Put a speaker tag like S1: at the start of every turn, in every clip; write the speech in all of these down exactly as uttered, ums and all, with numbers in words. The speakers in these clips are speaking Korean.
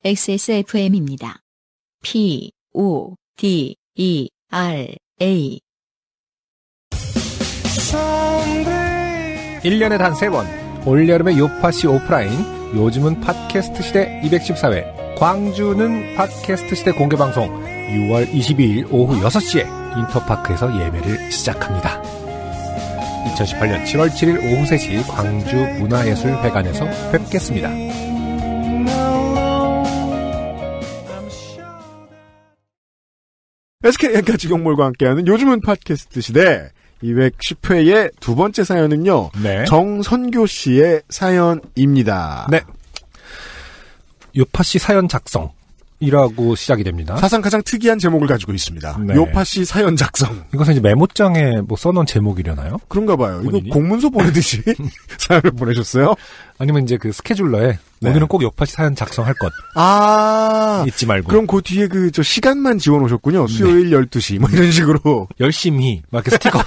S1: 엑스에스에프엠입니다. P, O, D, E, R, A.
S2: 일 년에 단 세 번 올여름의 요파시 오프라인, 요즘은 팟캐스트 시대 이백십사 회 광주는 팟캐스트 시대 공개방송 유월 이십이일 오후 여섯 시에 인터파크에서 예매를 시작합니다. 이천십팔년 칠월 칠일 오후 세 시 광주 문화예술회관에서 뵙겠습니다.
S3: 에스케이 엔카직영몰과 함께하는 요즘은 팟캐스트 시대 이백십 회의 두 번째 사연은요. 네. 정선교 씨의 사연입니다.
S2: 네. 요파씨 사연 작성이라고 시작이 됩니다.
S3: 사상 가장 특이한 제목을 가지고 있습니다. 네. 요파씨 사연 작성.
S2: 이것은 이제 메모장에 뭐 써놓은 제목이려나요?
S3: 그런가 봐요.
S2: 본인이?
S3: 이거 공문서 보내듯이 사연을 보내셨어요?
S2: 아니면 이제 그 스케줄러에 네. 오늘은 꼭 요파씨 사연 작성할 것.
S3: 아.
S2: 잊지 말고.
S3: 그럼 그 뒤에 그 저 시간만 지원 오셨군요. 수요일 네. 열두 시 뭐 이런 식으로.
S2: 열심히 막 이렇게 스티커.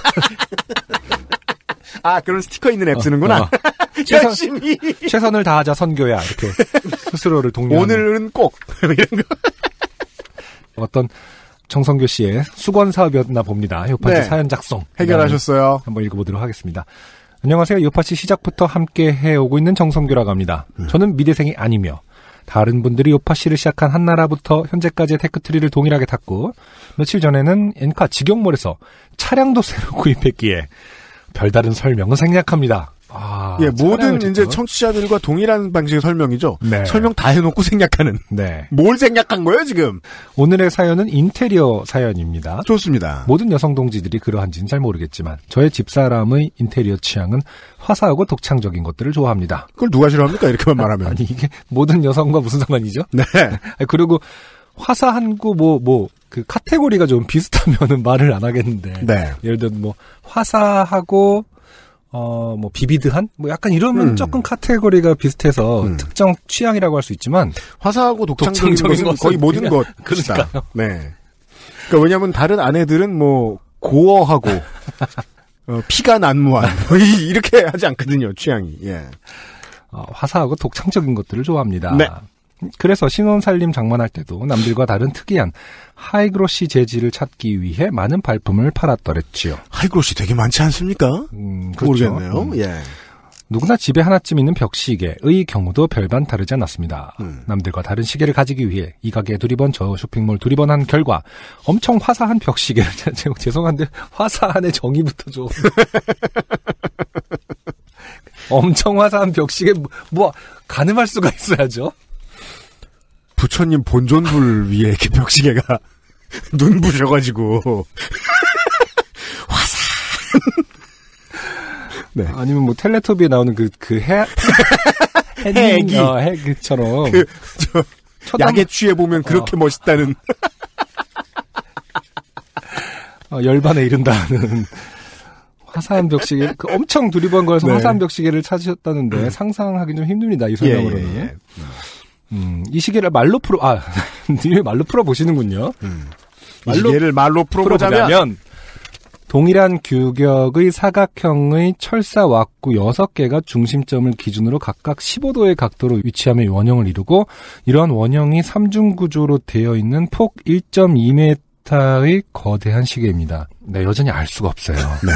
S3: 아, 그런 스티커 있는 앱 어, 쓰는구나.
S2: 어.
S3: 열심히.
S2: 최선, 최선을 다하자 선교야. 이렇게 스스로를 독려하는.
S3: 오늘은 꼭 이런 거.
S2: 어떤 정성교 씨의 수건 사업이었나 봅니다. 요파씨 네. 사연 작성.
S3: 해결하셨어요.
S2: 한번 읽어보도록 하겠습니다. 안녕하세요. 요파씨 시작부터 함께 해오고 있는 정성규라고 합니다. 음. 저는 미대생이 아니며 다른 분들이 요파씨를 시작한 한나라부터 현재까지의 테크트리를 동일하게 탔고 며칠 전에는 엔카 직영몰에서 차량도 새로 구입했기에 별다른 설명은 생략합니다. 아,
S3: 예, 모든 이제 청취자들과 동일한 방식의 설명이죠.
S2: 네.
S3: 설명 다 해놓고 생략하는.
S2: 네.
S3: 뭘 생략한 거예요, 지금?
S2: 오늘의 사연은 인테리어 사연입니다.
S3: 좋습니다.
S2: 모든 여성 동지들이 그러한지는 잘 모르겠지만 저의 집사람의 인테리어 취향은 화사하고 독창적인 것들을 좋아합니다.
S3: 그걸 누가 싫어합니까? 이렇게만 말하면.
S2: 아니, 이게 모든 여성과 무슨 상관이죠?
S3: 네.
S2: 그리고 화사한 거 뭐, 뭐, 그 카테고리가 좀 비슷하면은 말을 안 하겠는데.
S3: 네.
S2: 예를 들어 뭐 화사하고 어, 뭐, 비비드한? 뭐, 약간 이러면 음. 조금 카테고리가 비슷해서 음. 특정 취향이라고 할 수 있지만.
S3: 화사하고 독창적인, 독창적인 것은 거의 모든 것.
S2: 그러니까요.
S3: 네. 그러니까 왜냐면 다른 아내들은 뭐, 고어하고, 어, 피가 난무한. 뭐 이렇게 하지 않거든요, 취향이. 예.
S2: 어, 화사하고 독창적인 것들을 좋아합니다.
S3: 네.
S2: 그래서 신혼살림 장만할 때도 남들과 다른 특이한 하이그로시 재질을 찾기 위해 많은 발품을 팔았더랬지요.
S3: 하이그로시 되게 많지 않습니까?
S2: 음, 그렇죠.
S3: 모르겠네요.
S2: 음.
S3: 예.
S2: 누구나 집에 하나쯤 있는 벽시계의 경우도 별반 다르지 않았습니다. 음. 남들과 다른 시계를 가지기 위해 이 가게 두리번 저 쇼핑몰 두리번 한 결과 엄청 화사한 벽시계를 죄송한데 화사한의 정의부터 좀 엄청 화사한 벽시계 뭐, 뭐 가늠할 수가 있어야죠.
S3: 부처님 본존불 위에 이렇게 벽시계가 눈 부셔가지고 화산.
S2: 네. 아니면 뭐 텔레토비에 나오는 그 그 해
S3: 해기
S2: 어, 해기처럼
S3: 그 저 쳐담... 약에 취해 보면 그렇게 어. 멋있다는
S2: 어, 열반에 이른다는 화사한 벽시계 그 엄청 두리번 거에서 네. 화사한 벽시계를 찾으셨다는데 음. 상상하기 좀 힘듭니다. 이 설명으로는. 예, 예, 예. 음. 음, 이 시계를 말로 풀어, 아, 님이 말로 풀어보시는군요.
S3: 음. 이 시계를 말로 풀어보자면,
S2: 풀어보자면, 동일한 규격의 사각형의 철사 왁구 여섯 개가 중심점을 기준으로 각각 십오 도의 각도로 위치하며 원형을 이루고, 이러한 원형이 삼중 구조로 되어 있는 폭 일 점 이 미터의 거대한 시계입니다. 네, 여전히 알 수가 없어요.
S3: 네.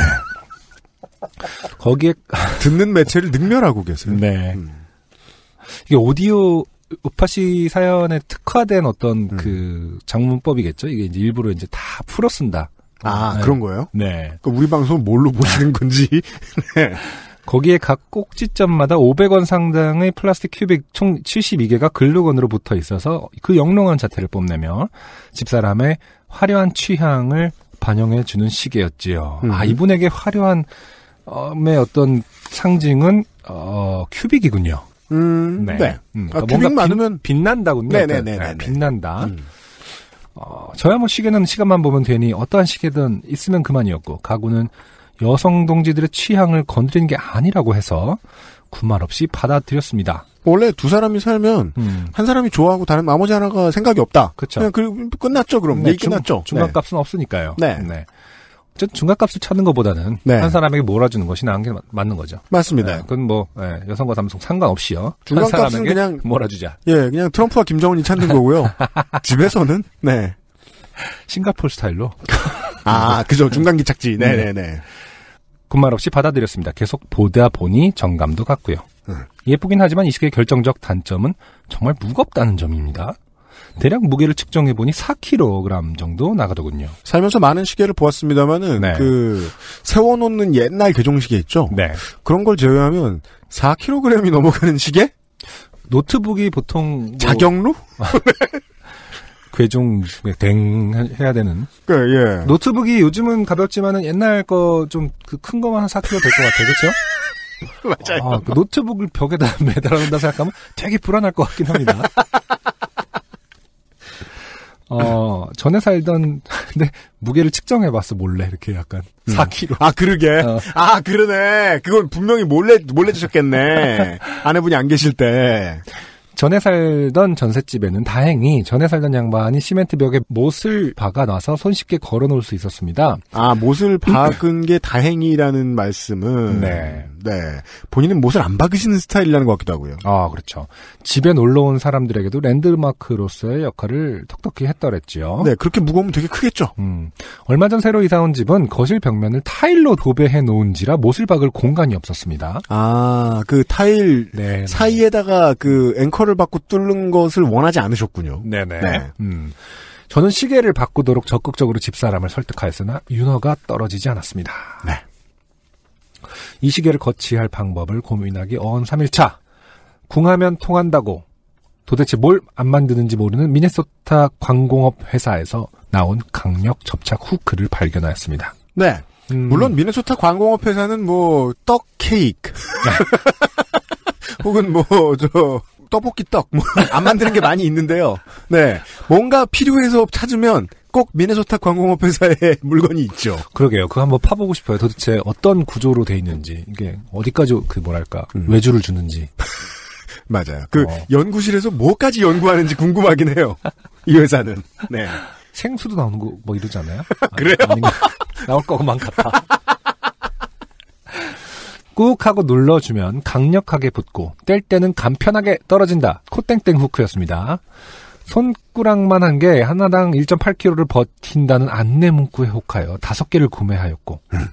S2: 거기에,
S3: 듣는 매체를 능멸하고 계세요.
S2: 네. 음. 이게 오디오, 요파씨 사연에 특화된 어떤 음. 그 장문법이겠죠? 이게 이제 일부러 이제 다 풀어 쓴다.
S3: 아,
S2: 네.
S3: 그런 거예요?
S2: 네.
S3: 그러니까 우리 방송은 뭘로 보시는 건지. 네.
S2: 거기에 각 꼭지점마다 오백 원 상당의 플라스틱 큐빅 총 칠십이 개가 글루건으로 붙어 있어서 그 영롱한 자태를 뽐내며 집사람의 화려한 취향을 반영해주는 시계였지요. 음. 아, 이분에게 화려한, 어,의 어떤 상징은, 어, 큐빅이군요.
S3: 음, 네. 네.
S2: 음,
S3: 그러니까 아, 큐빅 많으면
S2: 빛난다군요.
S3: 네네네.
S2: 네, 빛난다. 음. 어, 저야 뭐 시계는 시간만 보면 되니 어떠한 시계든 있으면 그만이었고 가구는 여성 동지들의 취향을 건드리는 게 아니라고 해서 군말 없이 받아들였습니다.
S3: 원래 두 사람이 살면 음. 한 사람이 좋아하고 다른 나머지 하나가 생각이 없다.
S2: 그렇죠.
S3: 그냥 그 끝났죠. 그럼 네, 얘기 끝났죠.
S2: 중간값은 네. 없으니까요.
S3: 네.
S2: 네. 중간값을 찾는 것보다는
S3: 네.
S2: 한 사람에게 몰아주는 것이 나은 게 맞는 거죠.
S3: 맞습니다.
S2: 네, 그건 뭐 네, 여성과 남성 상관없이요.
S3: 중간값은 그냥
S2: 몰아주자.
S3: 예, 그냥 트럼프와 김정은이 찾는 거고요. 집에서는 네
S2: 싱가포르 스타일로.
S3: 아, 그죠. 중간기 착지. 네네네. 네.
S2: 군말 없이 받아들였습니다. 계속 보다 보니 정감도 갔고요.
S3: 음.
S2: 예쁘긴 하지만 이 시계의 결정적 단점은 정말 무겁다는 점입니다. 대략 무게를 측정해보니 사 킬로그램 정도 나가더군요.
S3: 살면서 많은 시계를 보았습니다만은 네. 그 세워놓는 옛날 개종시계 있죠?
S2: 네.
S3: 그런 걸 제외하면 사 킬로그램이 넘어가는 시계?
S2: 노트북이 보통 뭐
S3: 자경루?
S2: 괴종 댕 해야 되는.
S3: 그 예.
S2: 노트북이 요즘은 가볍지만은 옛날 거 좀 그 큰 거만 한 사 킬로그램 될 것 같아요, 그렇죠?
S3: 맞아요.
S2: 아, 그 노트북을 벽에다 매달아놓는다 생각하면 되게 불안할 것 같긴 합니다. 어, 전에 살던, 근데, 무게를 측정해봤어, 몰래, 이렇게 약간.
S3: 음.
S2: 사 킬로그램.
S3: 아, 그러게. 어. 아, 그러네. 그건 분명히 몰래, 몰래 주셨겠네. 아내분이 안 계실 때.
S2: 전에 살던 전셋집에는 다행히 전에 살던 양반이 시멘트 벽에 못을 박아놔서 손쉽게 걸어놓을 수 있었습니다.
S3: 아, 못을 박은 게 다행이라는 말씀은
S2: 네.
S3: 네. 본인은 못을 안 박으시는 스타일이라는 것 같기도 하고요.
S2: 아, 그렇죠. 집에 놀러온 사람들에게도 랜드마크로서의 역할을 톡톡히 했더랬지요.
S3: 네, 그렇게 무거우면 되게 크겠죠.
S2: 음, 얼마 전 새로 이사온 집은 거실 벽면을 타일로 도배해 놓은지라 못을 박을 공간이 없었습니다.
S3: 아, 그 타일
S2: 네,
S3: 사이에다가 그 앵커를 받고 뚫는 것을 원하지 않으셨군요.
S2: 네네. 네. 음. 저는 시계를 바꾸도록 적극적으로 집사람을 설득하였으나 윤허가 떨어지지 않았습니다.
S3: 네.
S2: 이 시계를 거치할 방법을 고민하기 어언 삼 일차. 궁하면 통한다고 도대체 뭘 안 만드는지 모르는 미네소타 광공업 회사에서 나온 강력 접착 후크를 발견하였습니다.
S3: 네. 음. 물론 미네소타 광공업 회사는 뭐 떡 케이크 혹은 뭐 저 떡볶이 떡 뭐 안 만드는 게 많이 있는데요. 네. 뭔가 필요해서 찾으면 꼭 미네소타 광공업 회사에 물건이 있죠.
S2: 그러게요. 그거 한번 파보고 싶어요. 도대체 어떤 구조로 돼 있는지, 이게 어디까지 그 뭐랄까
S3: 음.
S2: 외주를 주는지.
S3: 맞아요. 그
S2: 어.
S3: 연구실에서 뭐까지 연구하는지 궁금하긴 해요. 이 회사는. 네.
S2: 생수도 나오는 거 뭐 이러지 않아요?
S3: 그래요?
S2: 아니, 나올 것만 같아. 꾹 하고 눌러주면 강력하게 붙고 뗄 때는 간편하게 떨어진다. 코땡땡 후크였습니다. 손꾸락만 한 게 하나당 일 점 팔 킬로그램를 버틴다는 안내 문구에 혹하여 다섯 개를 구매하였고
S3: 음.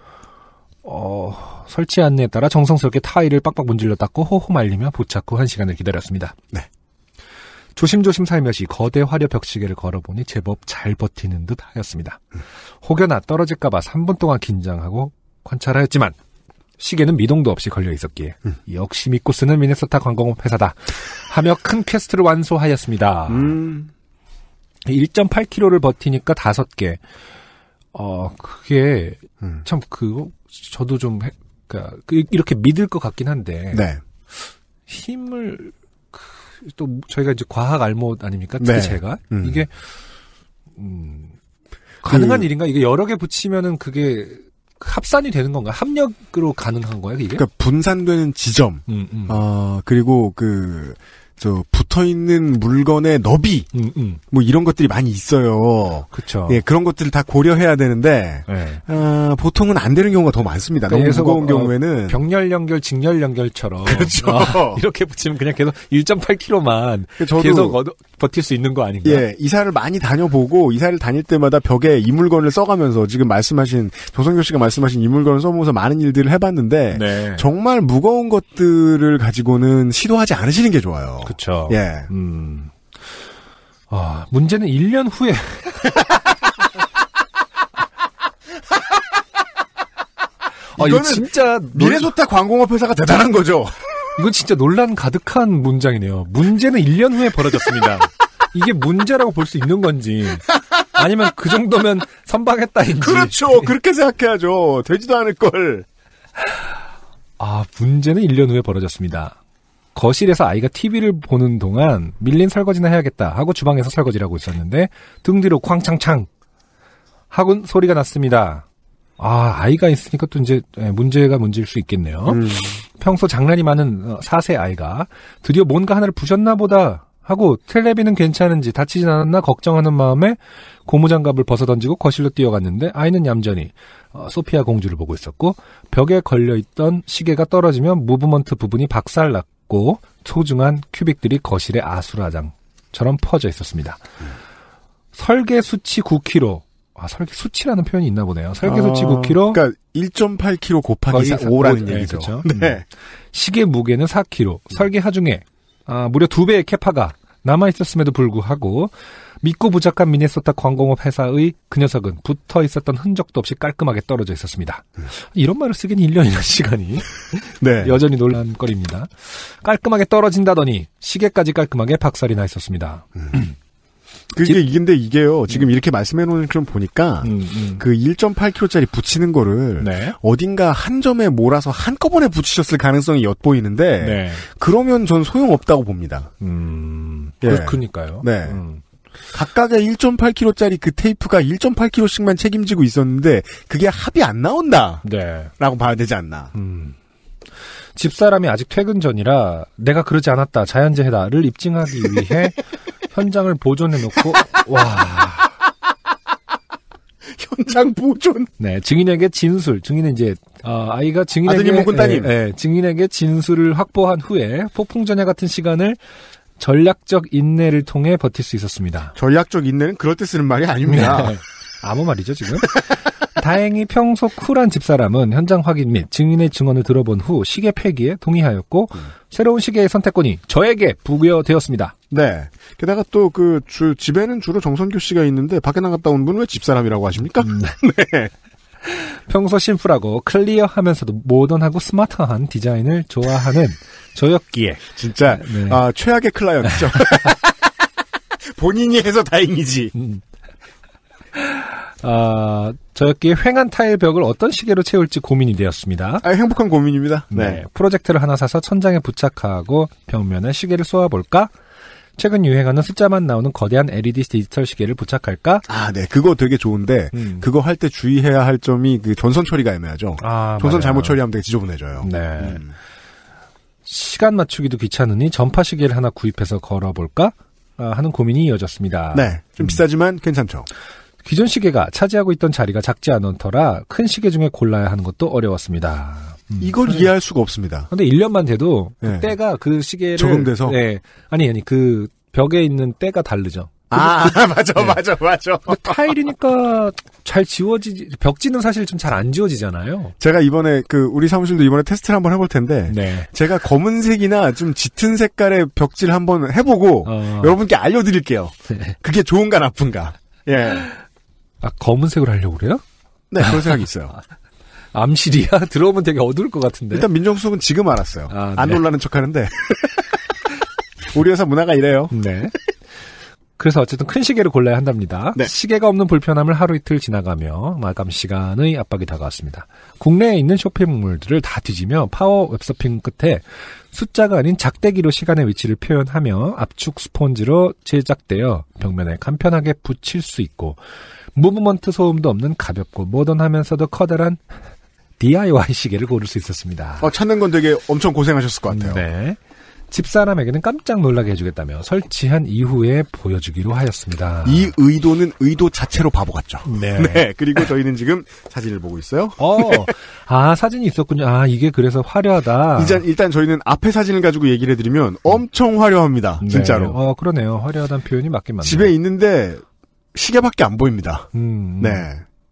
S2: 어, 설치 안내에 따라 정성스럽게 타일을 빡빡 문질러 닦고 호호 말리며 부착 후 한 시간을 기다렸습니다.
S3: 네.
S2: 조심조심 살며시 거대 화려 벽시계를 걸어보니 제법 잘 버티는 듯 하였습니다.
S3: 음.
S2: 혹여나 떨어질까봐 삼 분 동안 긴장하고 관찰하였지만 시계는 미동도 없이 걸려 있었기에
S3: 음.
S2: 역시 믿고 쓰는 미네소타 관공업 회사다 하며 큰 퀘스트를 완수하였습니다.
S3: 음.
S2: 일 점 팔 킬로그램를 버티니까 다섯 개. 어, 그게
S3: 음.
S2: 참 그거 저도 좀 해, 그러니까 이렇게 믿을 것 같긴 한데
S3: 네.
S2: 힘을 그, 또 저희가 이제 과학 알못 아닙니까? 특히
S3: 네.
S2: 제가
S3: 음.
S2: 이게 음, 가능한
S3: 그,
S2: 일인가? 이게 여러 개 붙이면은 그게 합산이 되는 건가? 합력으로 가능한 거야, 이게?
S3: 그러니까 분산되는 지점,
S2: 음, 음.
S3: 어, 그리고 그, 저, 붙어 있는 물건의 너비,
S2: 음, 음.
S3: 뭐 이런 것들이 많이 있어요.
S2: 그쵸.
S3: 예, 그런 것들을 다 고려해야 되는데,
S2: 네.
S3: 어, 보통은 안 되는 경우가 더 많습니다. 너무 무거운
S2: 어,
S3: 경우에는.
S2: 병렬 연결, 직렬 연결처럼.
S3: 그렇죠.
S2: 어, 이렇게 붙이면 그냥 계속 일 점 팔 킬로그램만
S3: 저도
S2: 계속 얻어, 버틸 수 있는 거 아닌가요?
S3: 예, 이사를 많이 다녀보고, 이사를 다닐 때마다 벽에 이 물건을 써가면서, 지금 말씀하신, 조성교 씨가 말씀하신 이 물건을 써보면서 많은 일들을 해봤는데,
S2: 네.
S3: 정말 무거운 것들을 가지고는 시도하지 않으시는 게 좋아요.
S2: 그쵸.
S3: 예.
S2: 음. 아, 문제는 일 년 후에. 아, 이거 진짜.
S3: 미네소타 광공업 회사가 대단한 거죠.
S2: 이건 진짜 논란 가득한 문장이네요. 문제는 일 년 후에 벌어졌습니다. 이게 문제라고 볼 수 있는 건지, 아니면 그 정도면 선방했다인지.
S3: 그렇죠. 그렇게 생각해야죠. 되지도 않을 걸.
S2: 아, 문제는 일 년 후에 벌어졌습니다. 거실에서 아이가 티비를 보는 동안 밀린 설거지나 해야겠다 하고 주방에서 설거지를 하고 있었는데 등 뒤로 쾅창창 하곤 소리가 났습니다. 아, 아이가 있으니까 또 이제 문제가 문제일 수 있겠네요.
S3: 음.
S2: 평소 장난이 많은 사 세 아이가 드디어 뭔가 하나를 부셨나 보다 하고 텔레비는 괜찮은지 다치진 않았나 걱정하는 마음에 고무장갑을 벗어던지고 거실로 뛰어갔는데 아이는 얌전히 어, 소피아 공주를 보고 있었고 벽에 걸려있던 시계가 떨어지면 무브먼트 부분이 박살났고 소중한 큐빅들이 거실에 아수라장처럼 퍼져 있었습니다. 음. 설계 수치 구 킬로그램. 아, 설계 수치라는 표현이 있나 보네요. 설계 수치 아, 구 킬로그램.
S3: 그러니까 일 점 팔 킬로그램 곱하기 오라는 네, 얘기죠.
S2: 그렇죠.
S3: 네.
S2: 음. 시계 무게는 사 킬로그램. 음. 설계 하중에 아, 무려 두 배의 캐파가 남아있었음에도 불구하고 믿고 부착한 미네소타 광공업 회사의 그 녀석은 붙어 있었던 흔적도 없이 깔끔하게 떨어져 있었습니다. 음. 이런 말을 쓰기엔 일 년이나 시간이 네. 여전히 논란거리입니다. 깔끔하게 떨어진다더니 시계까지 깔끔하게 박살이 나 있었습니다.
S3: 음. 그게 이긴데 이게요. 지금 음. 이렇게 말씀해놓은 좀 보니까 음, 음. 그 일 점 팔 킬로그램짜리 붙이는 거를 네. 어딘가 한 점에 몰아서 한꺼번에 붙이셨을 가능성이 엿보이는데 네. 그러면 전 소용없다고 봅니다.
S2: 음, 예. 그러니까요.
S3: 네. 음. 각각의 일 점 팔 킬로그램짜리 그 테이프가 일 점 팔 킬로그램씩만 책임지고 있었는데 그게 합이 안 나온다. 네. 라고 봐야 되지 않나. 음.
S2: 집사람이 아직 퇴근 전이라 내가 그러지 않았다. 자연재해다를 입증하기 위해 현장을 보존해놓고 와
S3: 현장 보존.
S2: 네, 증인에게 진술. 증인은 이제 어, 아이가 증인에게
S3: 아드님 혹은 따님.
S2: 예, 예, 증인에게 진술을 확보한 후에 폭풍 전야 같은 시간을 전략적 인내를 통해 버틸 수 있었습니다.
S3: 전략적 인내는 그럴 때 쓰는 말이 아닙니다.
S2: 네. 아무 말이죠 지금. 다행히 평소 쿨한 집사람은 현장 확인 및 증인의 증언을 들어본 후 시계 폐기에 동의하였고 음. 새로운 시계의 선택권이 저에게 부여되었습니다.
S3: 네. 게다가 또 그 집에는 주로 정선교 씨가 있는데 밖에 나갔다 온 분은 왜 집사람이라고 하십니까? 음. 네.
S2: 평소 심플하고 클리어하면서도 모던하고 스마트한 디자인을 좋아하는 저였기에
S3: 진짜 네. 아, 최악의 클라이언트죠. 본인이 해서 다행이지. 음.
S2: 아, 저였기에 횡한 타일 벽을 어떤 시계로 채울지 고민이 되었습니다.
S3: 아, 행복한 고민입니다.
S2: 네. 네. 프로젝트를 하나 사서 천장에 부착하고 벽면에 시계를 쏘아볼까? 최근 유행하는 숫자만 나오는 거대한 엘이디 디지털 시계를 부착할까?
S3: 아, 네. 그거 되게 좋은데, 음. 그거 할 때 주의해야 할 점이 그 전선 처리가 애매하죠. 아, 전선 맞아요. 잘못 처리하면 되게 지저분해져요.
S2: 네. 음. 시간 맞추기도 귀찮으니 전파 시계를 하나 구입해서 걸어볼까? 아, 하는 고민이 이어졌습니다.
S3: 네. 좀 음. 비싸지만 괜찮죠.
S2: 기존 시계가 차지하고 있던 자리가 작지 않은 터라 큰 시계 중에 골라야 하는 것도 어려웠습니다.
S3: 음. 이걸 음. 이해할 수가 없습니다.
S2: 근데 일 년만 돼도 네. 그 때가 그 시계를
S3: 적응돼서
S2: 네. 아니 아니 그 벽에 있는 때가 다르죠.
S3: 아, 그, 맞아, 네. 맞아, 맞아.
S2: 타일이니까 잘 지워지지, 벽지는 사실 좀 잘 안 지워지잖아요.
S3: 제가 이번에, 그, 우리 사무실도 이번에 테스트를 한번 해볼 텐데, 네. 제가 검은색이나 좀 짙은 색깔의 벽지를 한번 해보고, 어. 여러분께 알려드릴게요. 네. 그게 좋은가 나쁜가. 예.
S2: 아, 검은색으로 하려고 그래요?
S3: 네, 그런 생각이 있어요.
S2: 암실이야? 들어오면 되게 어두울 것 같은데.
S3: 일단 민정수석은 지금 알았어요. 아, 안 네. 놀라는 척 하는데. 우리 회사 문화가 이래요.
S2: 네. 그래서 어쨌든 큰 시계를 골라야 한답니다. 네. 시계가 없는 불편함을 하루 이틀 지나가며 마감 시간의 압박이 다가왔습니다. 국내에 있는 쇼핑몰들을 다 뒤지며 파워 웹서핑 끝에 숫자가 아닌 작대기로 시간의 위치를 표현하며 압축 스폰지로 제작되어 벽면에 간편하게 붙일 수 있고 무브먼트 소음도 없는 가볍고 모던하면서도 커다란 디아이와이 시계를 고를 수 있었습니다.
S3: 어, 찾는 건 되게 엄청 고생하셨을 것 같아요.
S2: 네. 집사람에게는 깜짝 놀라게 해주겠다며 설치한 이후에 보여주기로 하였습니다.
S3: 이 의도는 의도 자체로 바보 같죠.
S2: 네.
S3: 네. 그리고 저희는 지금 사진을 보고 있어요.
S2: 어, 아 사진이 있었군요. 아 이게 그래서 화려하다.
S3: 일단 일단 저희는 앞에 사진을 가지고 얘기를 해드리면 엄청 화려합니다.
S2: 네.
S3: 진짜로.
S2: 어 그러네요. 화려하다는 표현이 맞긴 맞네요.
S3: 집에 있는데 시계밖에 안 보입니다. 음. 네.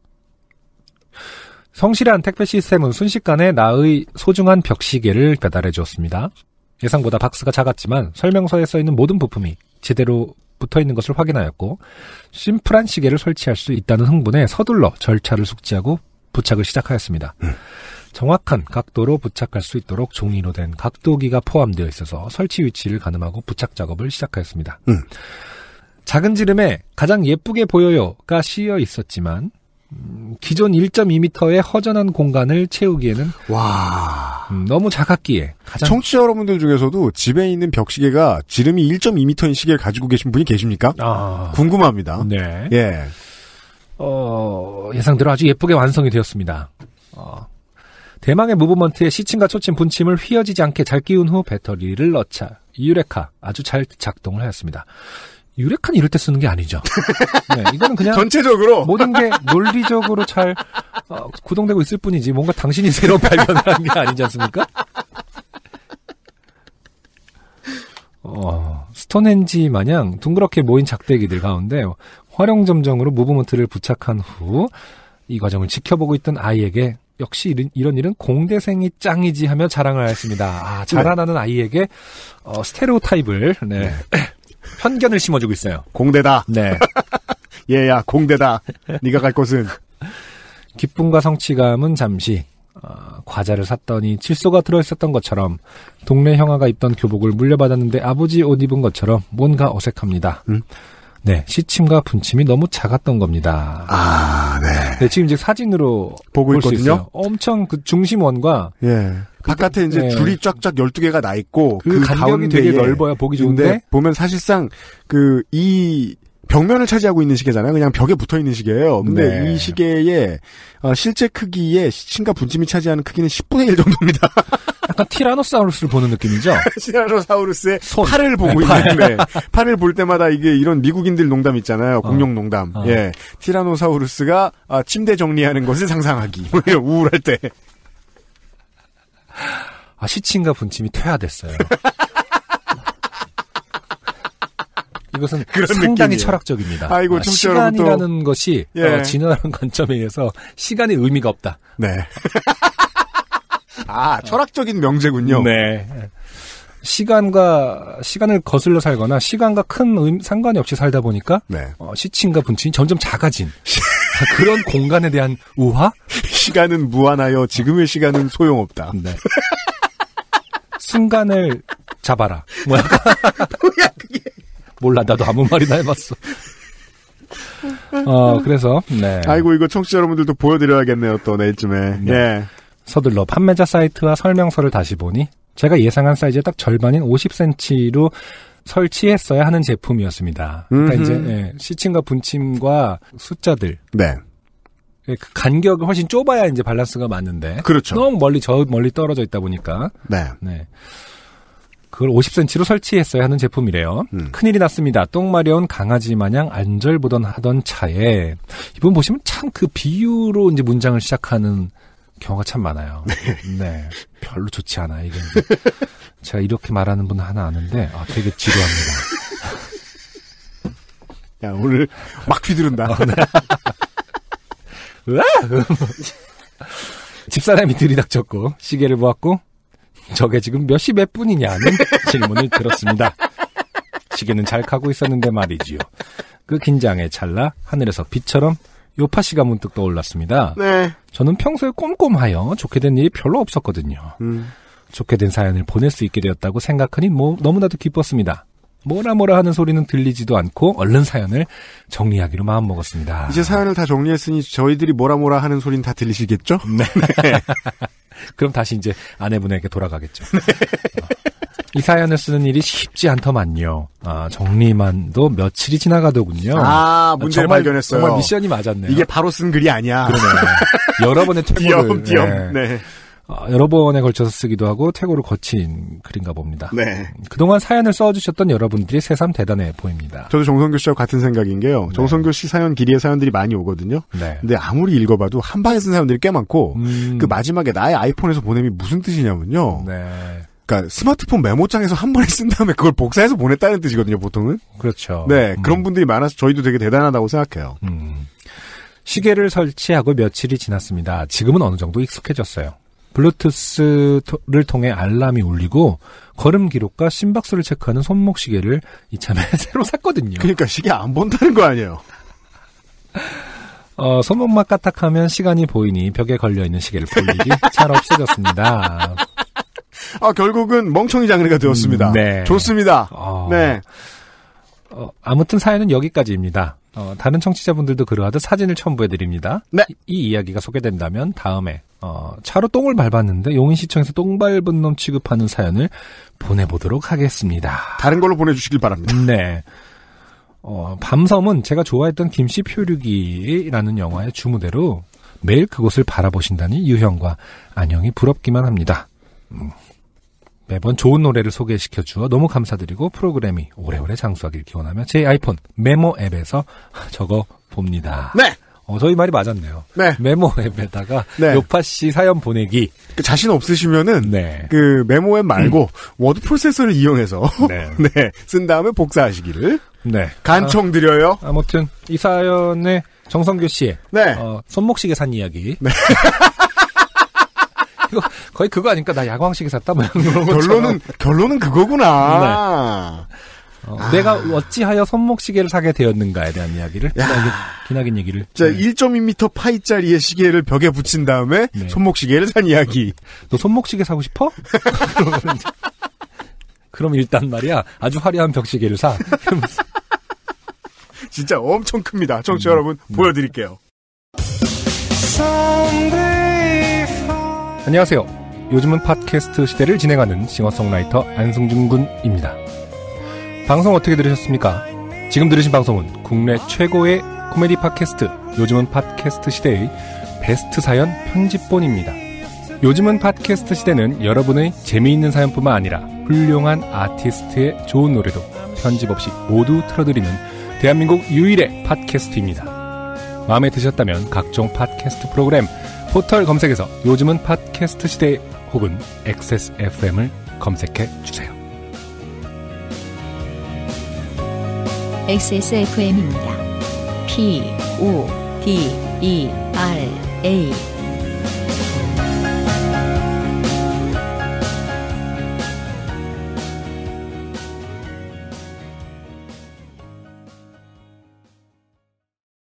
S2: 성실한 택배 시스템은 순식간에 나의 소중한 벽시계를 배달해 주었습니다. 예상보다 박스가 작았지만 설명서에 써있는 모든 부품이 제대로 붙어있는 것을 확인하였고 심플한 시계를 설치할 수 있다는 흥분에 서둘러 절차를 숙지하고 부착을 시작하였습니다. 음. 정확한 각도로 부착할 수 있도록 종이로 된 각도기가 포함되어 있어서 설치 위치를 가늠하고 부착 작업을 시작하였습니다. 음. 작은 지름에 가장 예쁘게 보여요가 씌어 있었지만 음, 기존 일 점 이 미터의 허전한 공간을 채우기에는
S3: 와
S2: 음, 너무 작았기에 가장
S3: 청취자 여러분들 중에서도 집에 있는 벽시계가 지름이 일 점 이 미터인 시계를 가지고 계신 분이 계십니까?
S2: 아...
S3: 궁금합니다.
S2: 네.
S3: 예.
S2: 어, 예상대로 아주 예쁘게 완성이 되었습니다. 어, 대망의 무브먼트에 시침과 초침, 분침을 휘어지지 않게 잘 끼운 후 배터리를 넣자 유레카 아주 잘 작동을 하였습니다. 유레카는 이럴 때 쓰는 게 아니죠. 네, 이거는 그냥
S3: 전체적으로
S2: 모든 게 논리적으로 잘 어, 구동되고 있을 뿐이지 뭔가 당신이 새로운 발견을 한 게 아니지 않습니까? 어, 스톤헨지 마냥 둥그렇게 모인 작대기들 가운데 활용점정으로 무브먼트를 부착한 후 이 과정을 지켜보고 있던 아이에게 역시 이런, 이런 일은 공대생이 짱이지 하며 자랑을 하였습니다. 아, 자라나는 네. 아이에게 어, 스테레오타입을 네. 네. 편견을 심어주고 있어요.
S3: 공대다.
S2: 네.
S3: 얘야 공대다. 네가 갈 곳은.
S2: 기쁨과 성취감은 잠시 어, 과자를 샀더니 칠소가 들어있었던 것처럼 동네 형아가 입던 교복을 물려받았는데 아버지 옷 입은 것처럼 뭔가 어색합니다. 음? 네, 시침과 분침이 너무 작았던 겁니다.
S3: 아, 네.
S2: 네, 지금 이제 사진으로
S3: 보고
S2: 볼 수
S3: 있거든요.
S2: 있어요. 엄청 그 중심원과
S3: 예. 그, 바깥에 이제
S2: 네.
S3: 줄이 쫙쫙 열두 개가 나 있고
S2: 그, 그 간격이 되게 넓어요. 보기 좋은데
S3: 보면 사실상 그 이 벽면을 차지하고 있는 시계잖아요. 그냥 벽에 붙어 있는 시계예요. 근데
S2: 네.
S3: 이 시계의 어, 실제 크기의 시침과 분침이 차지하는 크기는 십분의 일 정도입니다.
S2: 약간 티라노사우루스를 보는 느낌이죠?
S3: 티라노사우루스의
S2: 손.
S3: 팔을 보고
S2: 네, 팔.
S3: 있는데 팔을 볼 때마다 이게 이런 미국인들 농담 있잖아요. 공룡 농담.
S2: 어.
S3: 예, 티라노사우루스가 아, 침대 정리하는 것을 상상하기. 우울할 때.
S2: 아, 시침과 분침이 퇴화됐어요. 이것은 상당히
S3: 느낌이에요.
S2: 철학적입니다.
S3: 아이고,
S2: 아,
S3: 청취자 여러분 또-
S2: 시간이라는 것이
S3: 예.
S2: 어, 진화하는 관점에 의해서 시간의 의미가 없다.
S3: 네. 아, 철학적인 명제군요.
S2: 네. 시간과 시간을 거슬러 살거나 시간과 큰 의, 상관이 없이 살다 보니까
S3: 네.
S2: 어, 시침과 분침이 점점 작아진 그런 공간에 대한 우화?
S3: 시간은 무한하여 지금의 시간은 소용없다.
S2: 네. 순간을 잡아라. 뭐야?
S3: 뭐야 그게?
S2: 몰라, 나도 아무 말이나 해봤어. 어, 그래서, 네.
S3: 아이고, 이거 청취자 여러분들도 보여드려야겠네요, 또, 내일쯤에.
S2: 네.
S3: 예.
S2: 서둘러 판매자 사이트와 설명서를 다시 보니, 제가 예상한 사이즈의 딱 절반인 오십 센티미터로 설치했어야 하는 제품이었습니다. 그러니까
S3: 음흠.
S2: 이제, 예, 시침과 분침과 숫자들.
S3: 네.
S2: 그 간격이 훨씬 좁아야 이제 밸런스가 맞는데.
S3: 그렇죠.
S2: 너무 멀리, 저 멀리 떨어져 있다 보니까.
S3: 네.
S2: 네. 그걸 오십 센티미터로 설치했어야 하는 제품이래요.
S3: 음.
S2: 큰일이 났습니다. 똥 마려운 강아지 마냥 안절부던 하던 차에 이분 보시면 참 그 비유로 이제 문장을 시작하는 경우가 참 많아요. 네. 네. 별로 좋지 않아요. 이게 제가 이렇게 말하는 분 하나 아는데 아, 되게 지루합니다.
S3: 야, 오늘 막 휘두른다.
S2: 어, 네. 집사람이 들이닥쳤고 시계를 보았고 저게 지금 몇 시 몇 분이냐는 질문을 들었습니다. 시계는 잘 가고 있었는데 말이지요. 그 긴장에 찰나 하늘에서 빛처럼 요파씨가 문득 떠올랐습니다.
S3: 네.
S2: 저는 평소에 꼼꼼하여 좋게 된 일이 별로 없었거든요.
S3: 음.
S2: 좋게 된 사연을 보낼 수 있게 되었다고 생각하니 뭐, 너무나도 기뻤습니다. 뭐라 뭐라 하는 소리는 들리지도 않고 얼른 사연을 정리하기로 마음먹었습니다.
S3: 이제 사연을 다 정리했으니 저희들이 뭐라 뭐라 하는 소리는 다 들리시겠죠?
S2: 네. 그럼 다시 이제 아내분에게 돌아가겠죠. 네. 어, 이 사연을 쓰는 일이 쉽지 않더만요. 아, 정리만도 며칠이 지나가더군요.
S3: 아, 문제를
S2: 정말,
S3: 발견했어요.
S2: 정말 미션이 맞았네요.
S3: 이게 바로 쓴 글이 아니야.
S2: 그러네. 여러 번의 퇴고를.
S3: 띄엄띄엄.
S2: 네.
S3: 네.
S2: 어, 여러 번에 걸쳐서 쓰기도 하고 퇴고를 거친 글인가 봅니다.
S3: 네.
S2: 그동안 사연을 써주셨던 여러분들이 새삼 대단해 보입니다.
S3: 저도 정성교 씨와 같은 생각인 게요.
S2: 네.
S3: 정성교 씨 사연 길이의 사연들이 많이 오거든요.
S2: 네.
S3: 근데 아무리 읽어봐도 한 방에 쓴 사연들이 꽤 많고
S2: 음...
S3: 그 마지막에 나의 아이폰에서 보냄이 무슨 뜻이냐면요.
S2: 네.
S3: 그러니까 스마트폰 메모장에서 한 번에 쓴 다음에 그걸 복사해서 보냈다는 뜻이거든요. 보통은.
S2: 그렇죠.
S3: 네.
S2: 음.
S3: 그런 분들이 많아서 저희도 되게 대단하다고 생각해요.
S2: 음. 시계를 설치하고 며칠이 지났습니다. 지금은 어느 정도 익숙해졌어요. 블루투스를 통해 알람이 울리고 걸음 기록과 심박수를 체크하는 손목 시계를 이참에 새로 샀거든요.
S3: 그러니까 시계 안 본다는 거 아니에요.
S2: 어, 손목만 까딱하면 시간이 보이니 벽에 걸려있는 시계를 볼 일이 잘 없어졌습니다.
S3: 아, 결국은 멍청이 장르가 되었습니다.
S2: 음, 네.
S3: 좋습니다.
S2: 어,
S3: 네.
S2: 어, 아무튼 사연은 여기까지입니다. 어, 다른 청취자분들도 그러하듯 사진을 첨부해드립니다.
S3: 네.
S2: 이, 이 이야기가 소개된다면 다음에 어, 차로 똥을 밟았는데 용인시청에서 똥 밟은 놈 취급하는 사연을 보내보도록 하겠습니다.
S3: 다른 걸로 보내주시길 바랍니다.
S2: 네. 어, 밤섬은 제가 좋아했던 김씨 표류기라는 영화의 주무대로 매일 그곳을 바라보신다니 유형과 안녕이 부럽기만 합니다. 음, 매번 좋은 노래를 소개시켜주어 너무 감사드리고 프로그램이 오래오래 장수하길 기원하며 제 아이폰 메모 앱에서 적어봅니다.
S3: 네!
S2: 어, 저희 말이 맞았네요.
S3: 네.
S2: 메모 앱에다가
S3: 네.
S2: 요파씨 사연 보내기.
S3: 그 자신 없으시면은
S2: 네.
S3: 그 메모 앱 말고 음. 워드 프로세서를 이용해서
S2: 네.
S3: 네. 쓴 다음에 복사하시기를
S2: 네.
S3: 간청드려요.
S2: 아, 아무튼 이 사연에 정성규 씨의
S3: 네.
S2: 어, 손목시계 산 이야기.
S3: 네.
S2: 이거 거의 그거 아닐까? 나 야광시계 샀다. 뭐
S3: 결론은 결론은 그거구나.
S2: 네. 어, 아. 내가 어찌하여 손목시계를 사게 되었는가에 대한 이야기를 기나긴, 기나긴 얘기를.
S3: 자, 네. 일 점 이 미터 파이짜리의 시계를 벽에 붙인 다음에 네. 손목시계를 산 이야기.
S2: 너 손목시계 사고 싶어? 그럼 일단 말이야 아주 화려한 벽시계를 사.
S3: 진짜 엄청 큽니다. 청취자 음, 여러분 음. 보여드릴게요.
S2: 안녕하세요. 요즘은 팟캐스트 시대를 진행하는 싱어송라이터 안승준 군입니다. 방송 어떻게 들으셨습니까? 지금 들으신 방송은 국내 최고의 코미디 팟캐스트 요즘은 팟캐스트 시대의 베스트 사연 편집본입니다. 요즘은 팟캐스트 시대는 여러분의 재미있는 사연뿐만 아니라 훌륭한 아티스트의 좋은 노래도 편집 없이 모두 틀어드리는 대한민국 유일의 팟캐스트입니다. 마음에 드셨다면 각종 팟캐스트 프로그램 포털 검색에서 요즘은 팟캐스트 시대 혹은 엑스에스에프엠을 검색해 주세요.
S1: 엑스에스에프엠입니다. P, O, D, E, R, A